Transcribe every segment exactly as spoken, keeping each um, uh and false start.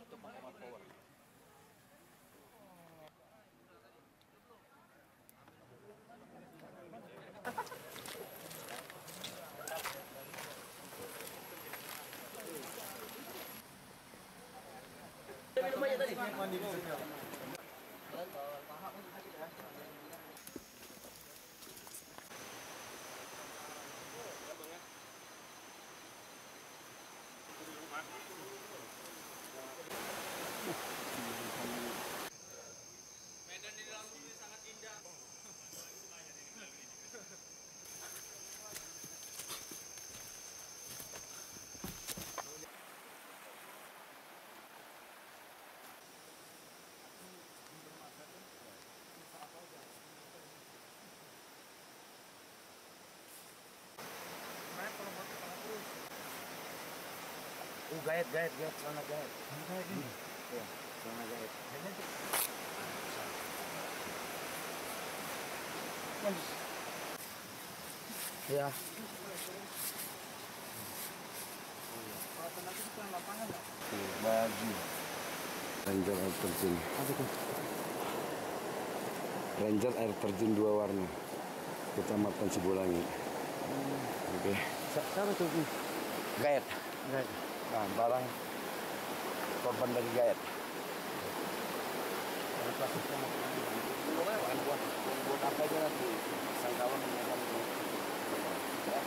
untuk menghemat power. Minum aja tadi. Mandi dulu. Medan di dalam bumi sangat indah. Oh, gaet, gaet, gaet, celana gaet. Gaet ini? Iya, celana gaet. Ya. Baju. Ranger air terjun. Apa tuh? Ranger air terjun dua warna. Kecamatan Sibolangi. Hmm. Oke. Okay. Siapa tuh? Gaet. Gaet. Nah, barang korban dari Gaet. Ada plastiknya mau kemana? Bukan buat buat apa aja nanti sangkawan menyaman itu. Ya.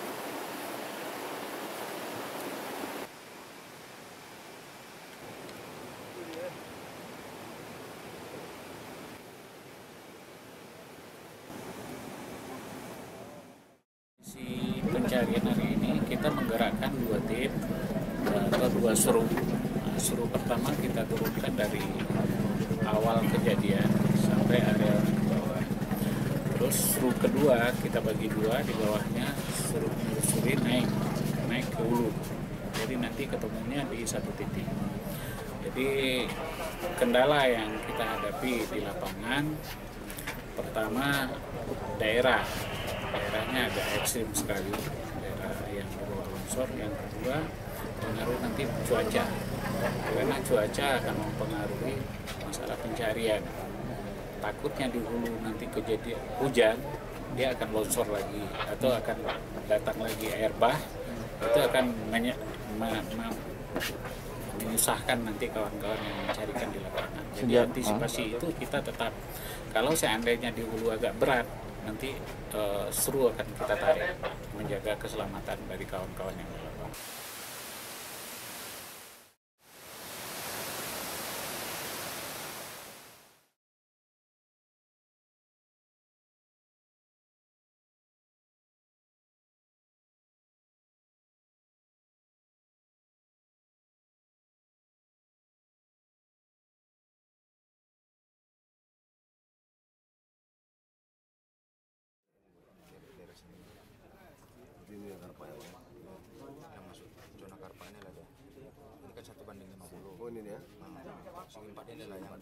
Si pencarian hari ini kita menggerakkan dua tim atau dua seru. Nah, seru pertama kita turunkan dari awal kejadian sampai area bawah. Terus seru kedua kita bagi dua, di bawahnya seru menyusuri naik naik ke hulu. Jadi nanti ketemunya di satu titik. Jadi kendala yang kita hadapi di lapangan pertama daerah daerahnya agak ekstrim sekali, daerah yang bawah longsor. Yang kedua pengaruh nanti cuaca, karena cuaca akan mempengaruhi masalah pencarian. Takutnya di hulu nanti kejadian hujan, dia akan longsor lagi atau akan datang lagi air bah, itu akan menye, ma, ma, menyusahkan nanti kawan-kawan yang mencarikan di lapangan. Jadi antisipasi itu kita tetap, kalau seandainya di hulu agak berat, nanti uh, seru akan kita tarik, menjaga keselamatan dari kawan-kawan yang di lapangan. Ini karpa ya, yang masuk zona karpa ini lah tuh. Ini kan satu banding lima puluh. Oh ini ya? Nah, segi empat ini lah yang